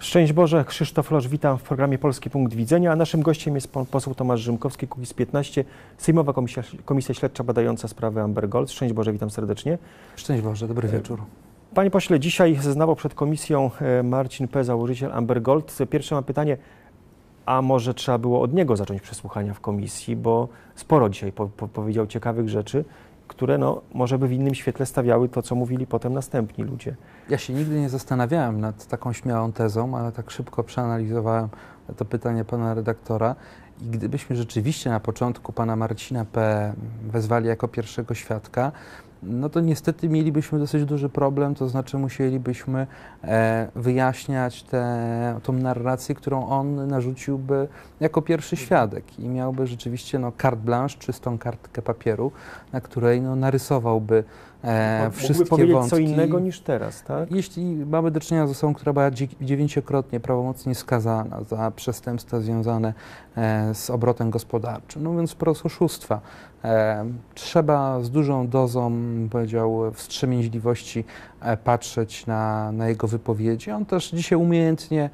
Szczęść Boże, Krzysztof Losz, witam w programie Polski Punkt Widzenia, a naszym gościem jest pan poseł Tomasz Rzymkowski, Kukiz15, Sejmowa Komisja Śledcza badająca sprawę Amber Gold. Szczęść Boże, witam serdecznie. Szczęść Boże, dobry wieczór. Panie pośle, dzisiaj zeznawał przed komisją Marcin P., założyciel Amber Gold. Pierwsze mam pytanie, a może trzeba było od niego zacząć przesłuchania w komisji, bo sporo dzisiaj powiedział ciekawych rzeczy, które może by w innym świetle stawiały to, co mówili potem następni ludzie. Ja się nigdy nie zastanawiałem nad taką śmiałą tezą, ale tak szybko przeanalizowałem to pytanie pana redaktora i gdybyśmy rzeczywiście na początku pana Marcina P. wezwali jako pierwszego świadka, no to niestety mielibyśmy dosyć duży problem, to znaczy musielibyśmy wyjaśniać tą narrację, którą on narzuciłby jako pierwszy świadek i miałby rzeczywiście carte blanche, czystą kartkę papieru, na której narysowałby wszystkie powiedzieć wątki. co innego niż teraz, tak? Jeśli mamy do czynienia z osobą, która była 9-krotnie prawomocnie skazana za przestępstwa związane z obrotem gospodarczym, no więc po prostu oszustwa. Trzeba z dużą dozą, powiedział, wstrzemięźliwości patrzeć na jego wypowiedzi. On też dzisiaj umiejętnie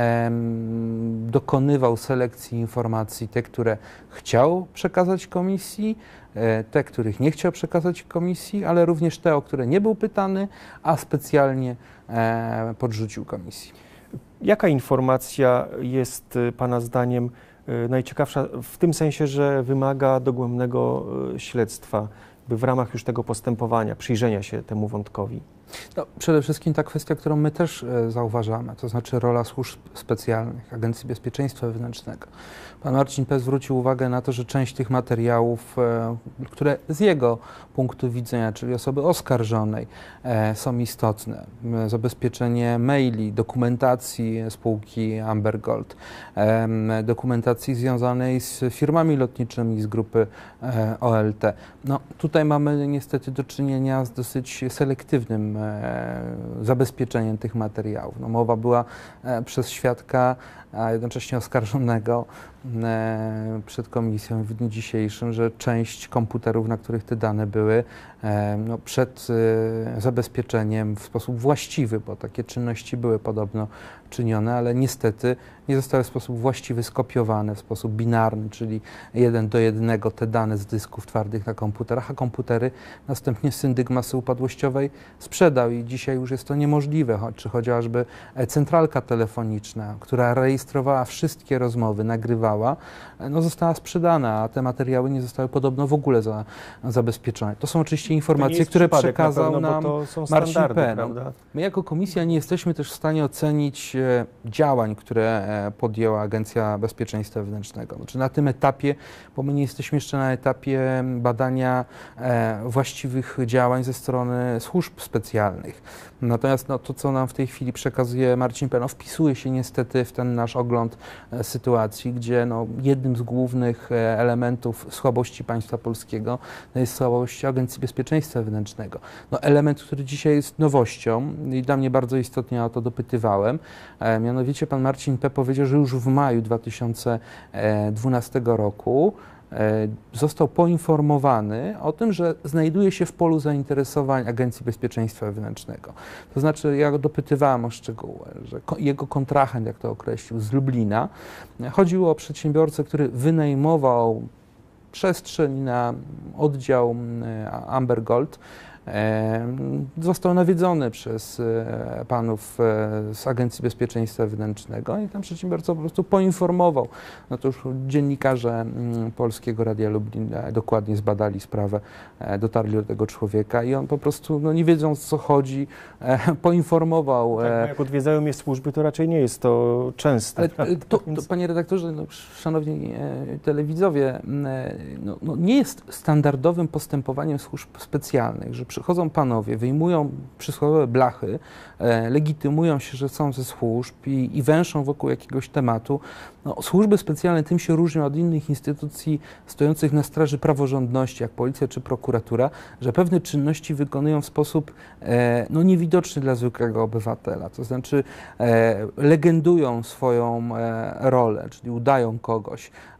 dokonywał selekcji informacji, te, które chciał przekazać komisji, te, których nie chciał przekazać komisji, ale również te, o które nie był pytany, a specjalnie podrzucił komisji. Jaka informacja jest pana zdaniem najciekawsza w tym sensie, że wymaga dogłębnego śledztwa, by w ramach już tego postępowania przyjrzenia się temu wątkowi? No, przede wszystkim ta kwestia, którą my też zauważamy, to znaczy rola służb specjalnych, Agencji Bezpieczeństwa Wewnętrznego. Pan Marcin P. zwrócił uwagę na to, że część tych materiałów, które z jego punktu widzenia, czyli osoby oskarżonej, są istotne. Zabezpieczenie maili, dokumentacji spółki Amber Gold, dokumentacji związanej z firmami lotniczymi z grupy OLT. No, tutaj mamy niestety do czynienia z dosyć selektywnym zabezpieczeniem tych materiałów. No, mowa była przez świadka, a jednocześnie oskarżonego przed komisją w dniu dzisiejszym, że część komputerów, na których te dane były, przed zabezpieczeniem w sposób właściwy, bo takie czynności były podobno czynione, ale niestety nie zostały w sposób właściwy skopiowane, w sposób binarny, czyli 1:1 te dane z dysków twardych na komputerach, a komputery następnie syndyk masy upadłościowej sprzedał i dzisiaj już jest to niemożliwe, czy chociażby centralka telefoniczna, która rejestrowała wszystkie rozmowy, nagrywała, została sprzedana, a te materiały nie zostały podobno w ogóle zabezpieczone. To są oczywiście informacje, które przekazał nam Marcin P. My jako komisja nie jesteśmy też w stanie ocenić działań, które podjęła Agencja Bezpieczeństwa Wewnętrznego. Znaczy na tym etapie, bo my nie jesteśmy jeszcze na etapie badania właściwych działań ze strony służb specjalnych. Natomiast to, co nam w tej chwili przekazuje Marcin P., wpisuje się niestety w ten nasz ogląd sytuacji, gdzie jednym z głównych elementów słabości państwa polskiego jest słabość Agencji Bezpieczeństwa Wewnętrznego. Element, który dzisiaj jest nowością i dla mnie bardzo istotnie o to dopytywałem, mianowicie pan Marcin P. powiedział, że już w maju 2012 roku został poinformowany o tym, że znajduje się w polu zainteresowań Agencji Bezpieczeństwa Wewnętrznego. To znaczy, ja go dopytywałem o szczegóły, że jego kontrahent, jak to określił, z Lublina, chodziło o przedsiębiorcę, który wynajmował przestrzeń na oddział Amber Gold. Został nawiedzony przez panów z Agencji Bezpieczeństwa Wewnętrznego i tam przedsiębiorca po prostu poinformował. To już dziennikarze Polskiego Radia Lublin dokładnie zbadali sprawę, dotarli do tego człowieka i on po prostu, nie wiedząc o co chodzi, poinformował. Tak, jak odwiedzają mnie służby, to raczej nie jest to częste. Ale panie redaktorze, szanowni telewidzowie, nie jest standardowym postępowaniem służb specjalnych, że przychodzą panowie, wyjmują przysłowiowe blachy, legitymują się, że są ze służb i węszą wokół jakiegoś tematu. Służby specjalne tym się różnią od innych instytucji stojących na straży praworządności, jak policja czy prokuratura, że pewne czynności wykonują w sposób niewidoczny dla zwykłego obywatela. To znaczy legendują swoją rolę, czyli udają kogoś,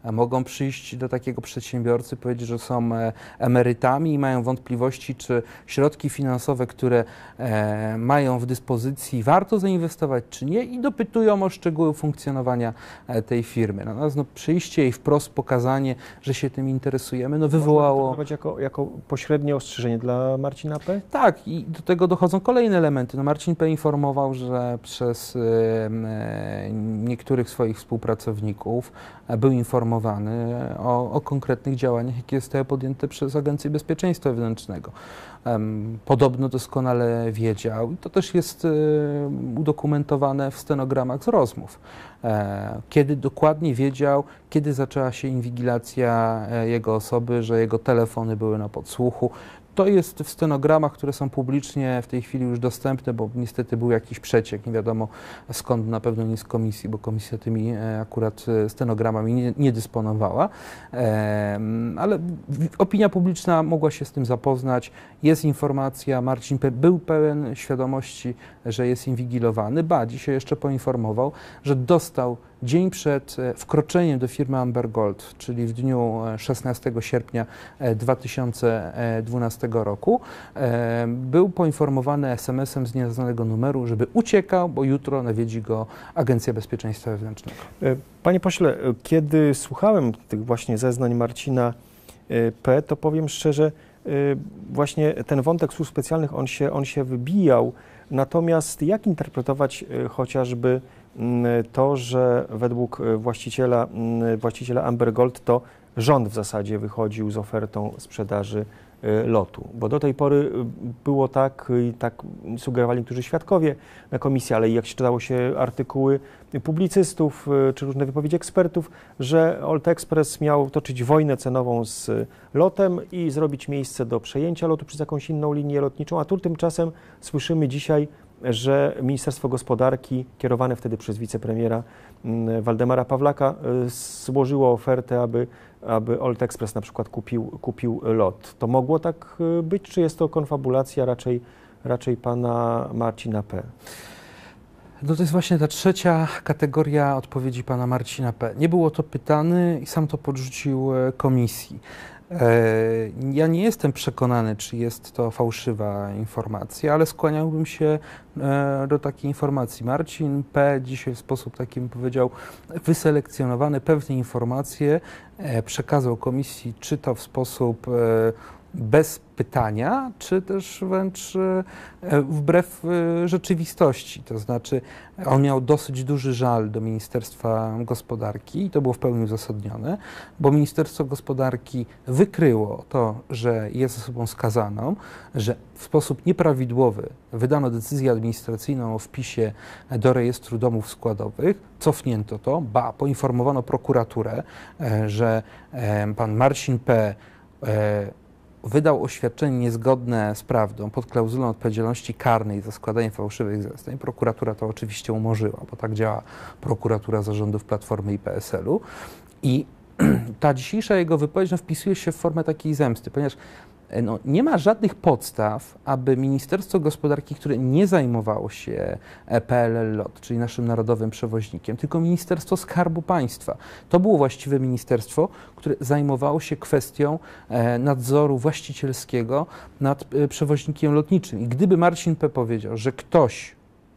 Mogą przyjść do takiego przedsiębiorcy, powiedzieć, że są emerytami i mają wątpliwości, czy środki finansowe, które mają w dyspozycji, warto zainwestować, czy nie, i dopytują o szczegóły funkcjonowania tej firmy. Natomiast przyjście i wprost pokazanie, że się tym interesujemy, wywołało... Można to jako pośrednie ostrzeżenie dla Marcina P.? Tak, i do tego dochodzą kolejne elementy. Marcin P. informował, że przez niektórych swoich współpracowników był informowany o konkretnych działaniach, jakie zostały podjęte przez Agencję Bezpieczeństwa Wewnętrznego. Podobno doskonale wiedział, i to też jest udokumentowane w stenogramach z rozmów, kiedy dokładnie wiedział, kiedy zaczęła się inwigilacja jego osoby, że jego telefony były na podsłuchu. To jest w stenogramach, które są publicznie w tej chwili już dostępne, bo niestety był jakiś przeciek, nie wiadomo skąd, na pewno nie z komisji, bo komisja tymi akurat stenogramami nie dysponowała, ale opinia publiczna mogła się z tym zapoznać. Jest informacja, Marcin P. był pełen świadomości, że jest inwigilowany, dzisiaj jeszcze poinformował, że dostał dzień przed wkroczeniem do firmy Amber Gold, czyli w dniu 16 sierpnia 2012 roku, był poinformowany SMS-em z nieznanego numeru, żeby uciekał, bo jutro nawiedzi go Agencja Bezpieczeństwa Wewnętrznego. Panie pośle, kiedy słuchałem tych właśnie zeznań Marcina P., to powiem szczerze, właśnie ten wątek służb specjalnych, on się wybijał. Natomiast jak interpretować chociażby to, że według właściciela Amber Gold to rząd w zasadzie wychodził z ofertą sprzedaży lotu, bo do tej pory było tak, i tak sugerowali niektórzy świadkowie na komisji, ale jak czytało się artykuły publicystów czy różne wypowiedzi ekspertów, że Old Express miał toczyć wojnę cenową z lotem i zrobić miejsce do przejęcia lotu przez jakąś inną linię lotniczą, a tu tymczasem słyszymy dzisiaj, że Ministerstwo Gospodarki, kierowane wtedy przez wicepremiera Waldemara Pawlaka, złożyło ofertę, aby Old Express na przykład kupił lot. To mogło tak być, czy jest to konfabulacja raczej pana Marcina P.? No to jest właśnie ta trzecia kategoria odpowiedzi pana Marcina P. Nie było to pytany i sam to podrzucił komisji. Ja nie jestem przekonany, czy jest to fałszywa informacja, ale skłaniałbym się do takiej informacji. Marcin P. dzisiaj w sposób taki, bym powiedział, wyselekcjonowany pewne informacje przekazał komisji, czy to w sposób bez pytania, czy też wręcz wbrew rzeczywistości. To znaczy, on miał dosyć duży żal do Ministerstwa Gospodarki i to było w pełni uzasadnione, bo Ministerstwo Gospodarki wykryło to, że jest osobą skazaną, że w sposób nieprawidłowy wydano decyzję administracyjną o wpisie do rejestru domów składowych, cofnięto to, poinformowano prokuraturę, że pan Marcin P. wydał oświadczenie niezgodne z prawdą pod klauzulą odpowiedzialności karnej za składanie fałszywych zeznań. Prokuratura to oczywiście umorzyła, bo tak działa prokuratura zarządów Platformy i PSL-u. I ta dzisiejsza jego wypowiedź wpisuje się w formę takiej zemsty, ponieważ nie ma żadnych podstaw, aby Ministerstwo Gospodarki, które nie zajmowało się PLL LOT, czyli naszym narodowym przewoźnikiem, tylko Ministerstwo Skarbu Państwa. To było właściwe ministerstwo, które zajmowało się kwestią nadzoru właścicielskiego nad przewoźnikiem lotniczym. I gdyby Marcin P. powiedział, że ktoś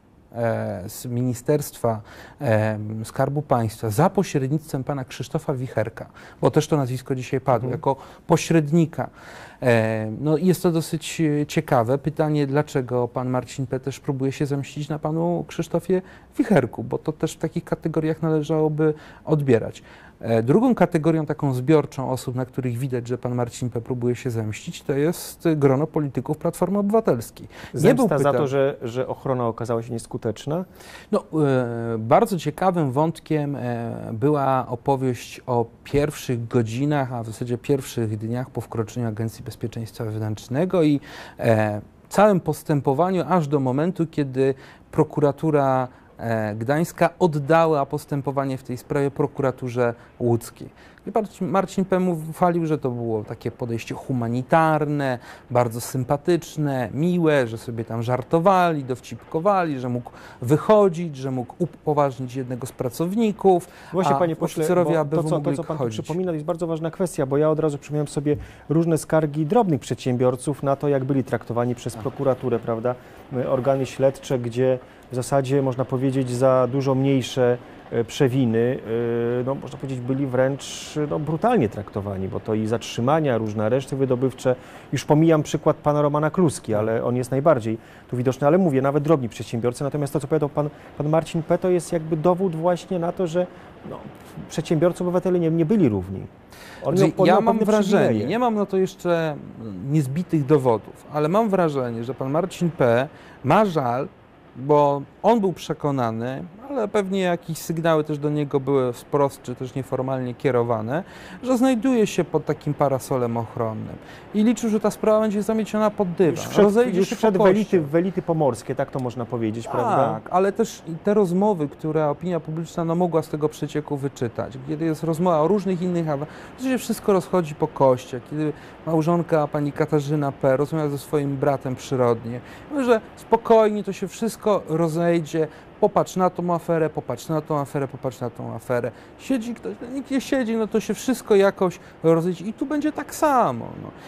z Ministerstwa Skarbu Państwa za pośrednictwem pana Krzysztofa Wicherka, bo też to nazwisko dzisiaj padło, jako pośrednika. Jest to dosyć ciekawe. Pytanie, dlaczego pan Marcin P. też próbuje się zemścić na panu Krzysztofie Wicherku, bo to też w takich kategoriach należałoby odbierać. Drugą kategorią taką zbiorczą osób, na których widać, że pan Marcin P. próbuje się zemścić, to jest grono polityków Platformy Obywatelskiej. Zemsta za to, że ochrona okazała się nieskuteczna? Bardzo ciekawym wątkiem była opowieść o pierwszych godzinach, a w zasadzie pierwszych dniach po wkroczeniu Agencji Bezpieczeństwa Wewnętrznego i całym postępowaniu aż do momentu, kiedy prokuratura Gdańska oddała postępowanie w tej sprawie prokuraturze łódzkiej. I Marcin P. chwalił, że to było takie podejście humanitarne, bardzo sympatyczne, miłe, że sobie tam żartowali, dowcipkowali, że mógł wychodzić, że mógł upoważnić jednego z pracowników, Właśnie, panie pośle, oficerowie bo ABW to, co mogli pan tu chodzić. przypomina, to jest bardzo ważna kwestia, bo ja od razu przypomniałem sobie różne skargi drobnych przedsiębiorców na to, jak byli traktowani przez prokuraturę, prawda, organy śledcze, gdzie w zasadzie można powiedzieć za dużo mniejsze przewiny, no, można powiedzieć, byli wręcz brutalnie traktowani, bo to i zatrzymania, różne areszty wydobywcze. Już pomijam przykład pana Romana Kluski, ale on jest najbardziej tu widoczny, ale mówię, nawet drobni przedsiębiorcy. Natomiast to, co powiedział pan Marcin P., to jest jakby dowód właśnie na to, że przedsiębiorcy, obywatele nie byli równi. Ja mam wrażenie, nie mam na to jeszcze niezbitych dowodów, ale mam wrażenie, że pan Marcin P. ma żal, bo on był przekonany, ale pewnie jakieś sygnały też do niego były wprost, czy też nieformalnie kierowane, że znajduje się pod takim parasolem ochronnym i liczył, że ta sprawa będzie zamieciona pod dywan. Już wszedł w elity pomorskie, tak to można powiedzieć, prawda? Tak, ale też te rozmowy, które opinia publiczna mogła z tego przecieku wyczytać, kiedy jest rozmowa o różnych innych to się wszystko rozchodzi po kościach, kiedy małżonka pani Katarzyna P. rozmawia ze swoim bratem przyrodnie, że spokojnie to się wszystko rozejdzie, popatrz na tą aferę, popatrz na tą aferę, popatrz na tą aferę. Siedzi ktoś, nikt nie siedzi, no to się wszystko jakoś rozejdzie i tu będzie tak samo.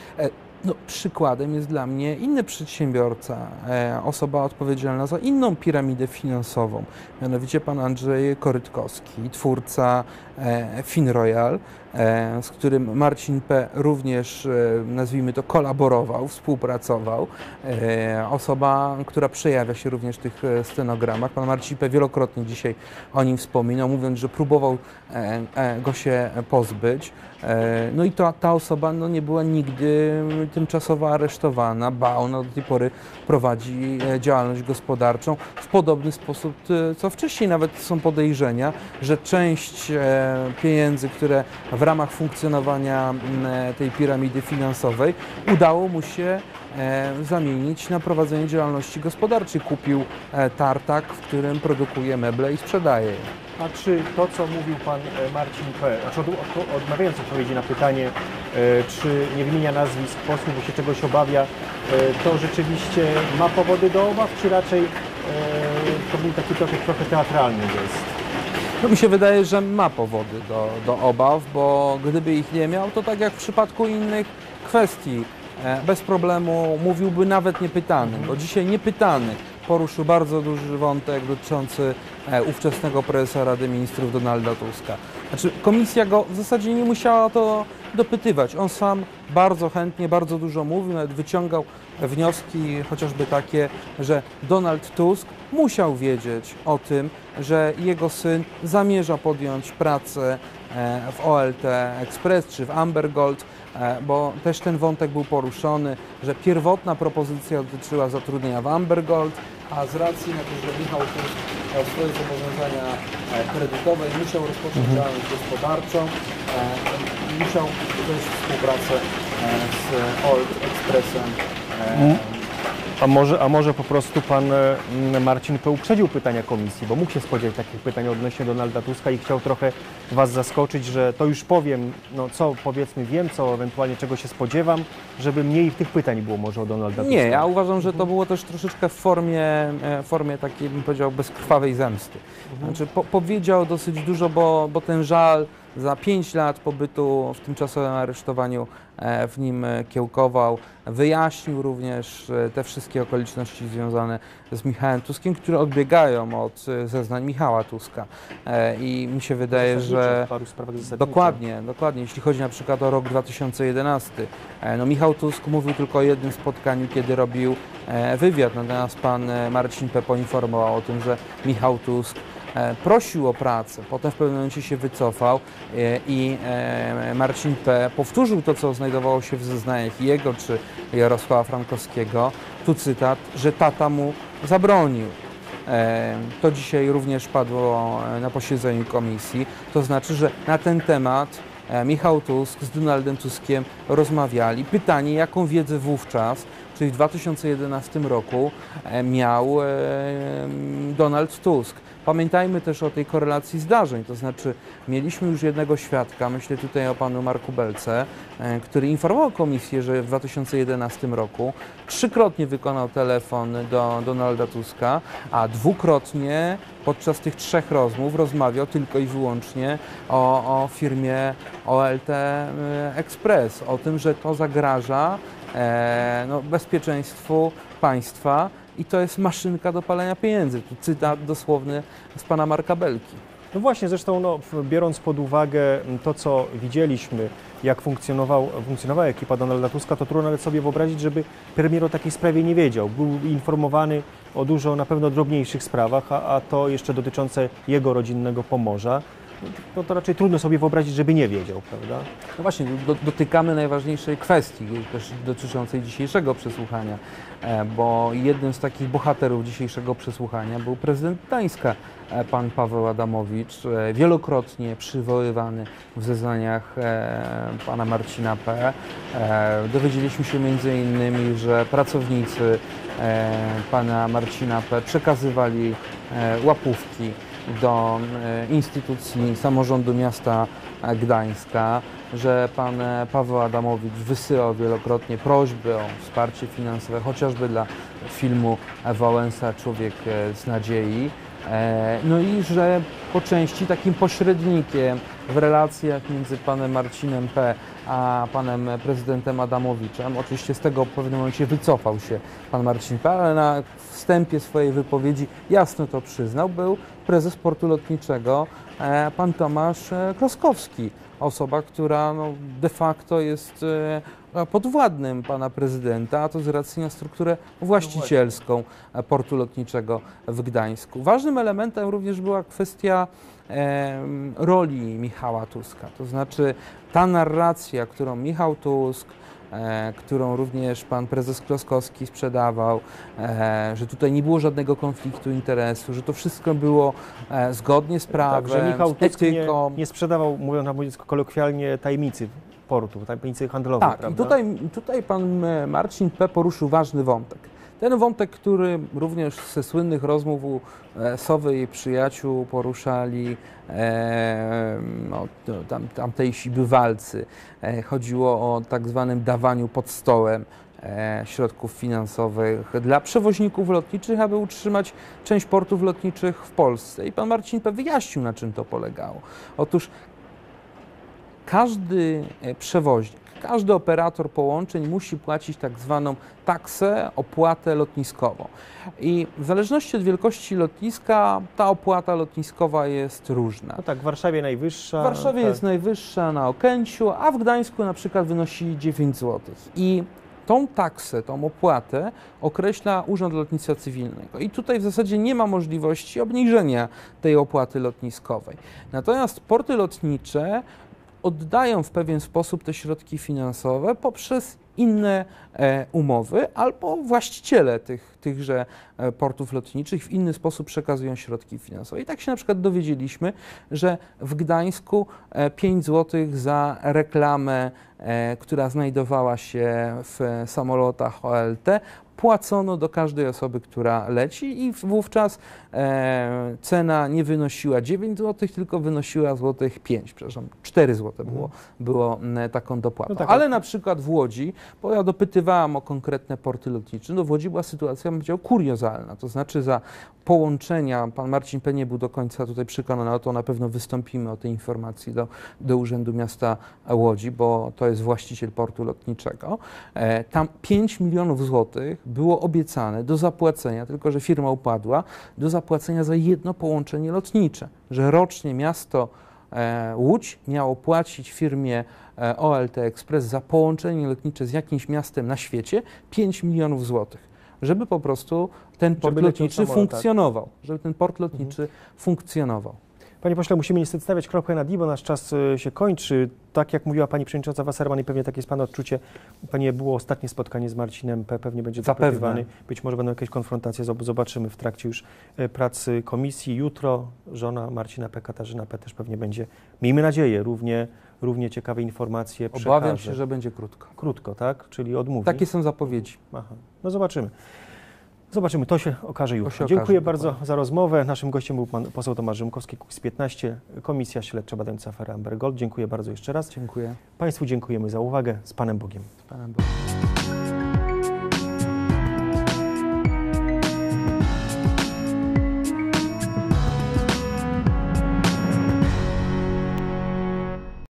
Przykładem jest dla mnie inny przedsiębiorca, osoba odpowiedzialna za inną piramidę finansową, mianowicie pan Andrzej Korytkowski, twórca FinRoyal, z którym Marcin P. również, nazwijmy to, kolaborował, współpracował. Osoba, która przejawia się również w tych stenogramach. Pan Marcin P. wielokrotnie dzisiaj o nim wspominał, mówiąc, że próbował go się pozbyć. No i ta osoba nie była nigdy tymczasowo aresztowana, ba, ona do tej pory prowadzi działalność gospodarczą w podobny sposób, co wcześniej nawet są podejrzenia, że część pieniędzy, które w ramach funkcjonowania tej piramidy finansowej udało mu się zamienić na prowadzenie działalności gospodarczej. Kupił tartak, w którym produkuje meble i sprzedaje je. A czy to, co mówił pan Marcin P., znaczy odmawiając odpowiedzi na pytanie, czy nie wymienia nazwisk posłów, bo się czegoś obawia, to rzeczywiście ma powody do obaw, czy raczej to był taki trochę teatralny gest? No, mi się wydaje, że ma powody do obaw, bo gdyby ich nie miał, to tak jak w przypadku innych kwestii, bez problemu mówiłby nawet niepytany, bo dzisiaj niepytany poruszył bardzo duży wątek dotyczący ówczesnego prezesa Rady Ministrów Donalda Tuska. Znaczy, komisja go w zasadzie nie musiała o to dopytywać. On sam bardzo chętnie, bardzo dużo mówił, nawet wyciągał wnioski chociażby takie, że Donald Tusk musiał wiedzieć o tym, że jego syn zamierza podjąć pracę w OLT Express czy w Amber Gold, bo też ten wątek był poruszony, że pierwotna propozycja dotyczyła zatrudnienia w Amber Gold, a z racji na to, że Michał Tusk miał swoje zobowiązania kredytowe i musiał rozpocząć działalność gospodarczą, musiał wejść w współpracę z OLT Expressem. A może po prostu pan Marcin P. uprzedził pytania komisji, bo mógł się spodziewać takich pytań odnośnie Donalda Tuska i chciał trochę was zaskoczyć, że to już powiem, co powiedzmy wiem, co ewentualnie czego się spodziewam, żeby mniej tych pytań było może o Donalda Tuska. Nie, ja uważam, że to było też troszeczkę w formie takiej, bym powiedział, bezkrwawej zemsty. Znaczy, powiedział dosyć dużo, bo ten żal za 5 lat pobytu w tymczasowym aresztowaniu w nim kiełkował. Wyjaśnił również te wszystkie okoliczności związane z Michałem Tuskiem, które odbiegają od zeznań Michała Tuska. I mi się wydaje, że dokładnie, jeśli chodzi na przykład o rok 2011, Michał Tusk mówił tylko o jednym spotkaniu, kiedy robił wywiad, natomiast pan Marcin P. poinformował o tym, że Michał Tusk prosił o pracę, potem w pewnym momencie się wycofał i Marcin P. powtórzył to, co znajdowało się w zeznaniach jego czy Jarosława Frankowskiego, tu cytat, że tata mu zabronił. To dzisiaj również padło na posiedzeniu komisji, to znaczy, że na ten temat Michał Tusk z Donaldem Tuskiem rozmawiali. Pytanie, jaką wiedzę wówczas, czyli w 2011 roku miał Donald Tusk. Pamiętajmy też o tej korelacji zdarzeń, to znaczy mieliśmy już jednego świadka, myślę tutaj o panu Marku Belce, który informował komisję, że w 2011 roku trzykrotnie wykonał telefon do Donalda Tuska, a dwukrotnie podczas tych 3 rozmów rozmawiał tylko i wyłącznie o firmie OLT Express, o tym, że to zagraża bezpieczeństwu państwa i to jest maszynka do palenia pieniędzy. Tu cytat dosłowny z pana Marka Belki. No właśnie, zresztą biorąc pod uwagę to, co widzieliśmy, jak funkcjonowała ekipa Donalda Tuska, to trudno nawet sobie wyobrazić, żeby premier o takiej sprawie nie wiedział. Był informowany o dużo na pewno drobniejszych sprawach, a to jeszcze dotyczące jego rodzinnego Pomorza. No to raczej trudno sobie wyobrazić, żeby nie wiedział, prawda? No właśnie, dotykamy najważniejszej kwestii, też dotyczącej dzisiejszego przesłuchania, bo jednym z takich bohaterów dzisiejszego przesłuchania był prezydent Gdańska, pan Paweł Adamowicz, wielokrotnie przywoływany w zeznaniach pana Marcina P. Dowiedzieliśmy się między innymi, że pracownicy pana Marcina P. przekazywali łapówki do instytucji samorządu miasta Gdańska, że pan Paweł Adamowicz wysyłał wielokrotnie prośby o wsparcie finansowe, chociażby dla filmu Wałęsa Człowiek z nadziei. No i że po części takim pośrednikiem w relacjach między panem Marcinem P. a panem prezydentem Adamowiczem, oczywiście z tego w pewnym momencie wycofał się pan Marcin P., ale na wstępie swojej wypowiedzi jasno to przyznał, był prezes portu lotniczego pan Tomasz Kloskowski, osoba, która de facto jest podwładnym pana prezydenta, a to z racji na strukturę właścicielską portu lotniczego w Gdańsku. Ważnym elementem również była kwestia roli Michała Tuska, to znaczy ta narracja, którą Michał Tusk, którą również pan prezes Kloskowski sprzedawał, że tutaj nie było żadnego konfliktu interesu, że to wszystko było zgodnie z prawem, tak, że Michał Tusk z etyką. nie sprzedawał, mówiąc kolokwialnie, tajemnicy portu, tajemnicy handlowej. Tak, prawda? i tutaj pan Marcin P. poruszył ważny wątek. Ten wątek, który również ze słynnych rozmów u Sowy i przyjaciół poruszali tamtejsi bywalcy. Chodziło o tak zwanym dawaniu pod stołem środków finansowych dla przewoźników lotniczych, aby utrzymać część portów lotniczych w Polsce. I pan Marcin P. wyjaśnił, na czym to polegało. Otóż każdy przewoźnik, każdy operator połączeń musi płacić tak zwaną taksę, opłatę lotniskową. I w zależności od wielkości lotniska ta opłata lotniskowa jest różna. No tak, w Warszawie najwyższa. W Warszawie tak. jest najwyższa, na Okęciu, a w Gdańsku na przykład wynosi 9 zł. I tą taksę, tą opłatę określa Urząd Lotnictwa Cywilnego. I tutaj w zasadzie nie ma możliwości obniżenia tej opłaty lotniskowej. Natomiast porty lotnicze oddają w pewien sposób te środki finansowe poprzez inne umowy albo właściciele tychże portów lotniczych w inny sposób przekazują środki finansowe. I tak się na przykład dowiedzieliśmy, że w Gdańsku 5 zł za reklamę, która znajdowała się w samolotach OLT, płacono do każdej osoby, która leci i wówczas cena nie wynosiła 9 zł, tylko wynosiła złotych 5, przepraszam, 4 zł było taką dopłatą. No tak, ale na przykład w Łodzi, bo ja dopytywałam o konkretne porty lotnicze, no w Łodzi była sytuacja, bym powiedział, kuriozalna, to znaczy za połączenia, pan Marcin P. nie był do końca tutaj przekonany, o to na pewno wystąpimy o tej informacji do Urzędu Miasta Łodzi, bo to jest właściciel portu lotniczego. Tam 5 milionów złotych było obiecane do zapłacenia, tylko że firma upadła, do zapłacenia za jedno połączenie lotnicze, że rocznie miasto Łódź miało płacić firmie OLT Express za połączenie lotnicze z jakimś miastem na świecie 5 milionów złotych, żeby po prostu ten port lotniczy funkcjonował, żeby ten port lotniczy funkcjonował. Panie pośle, musimy niestety stawiać kropkę nad i, bo nasz czas się kończy. Tak jak mówiła pani przewodnicząca Wasserman i pewnie takie jest pana odczucie, pewnie było ostatnie spotkanie z Marcinem P., pewnie będzie zapytywany. Być może będą jakieś konfrontacje, zobaczymy w trakcie już pracy komisji. Jutro żona Marcina P., Katarzyna P., też pewnie będzie, miejmy nadzieję, równie ciekawe informacje przekaże. Obawiam się, że będzie krótko. Krótko, tak? Czyli odmówi. Takie są zapowiedzi. Aha. No zobaczymy. Zobaczymy, to się okaże jutro. Dziękuję bardzo za rozmowę. Naszym gościem był pan poseł Tomasz Rzymkowski, Kukiz15, Komisja Śledcza badająca aferę Amber Gold. Dziękuję bardzo jeszcze raz. Dziękuję. Państwu dziękujemy za uwagę. Z Panem Bogiem. Z Panem Bogiem.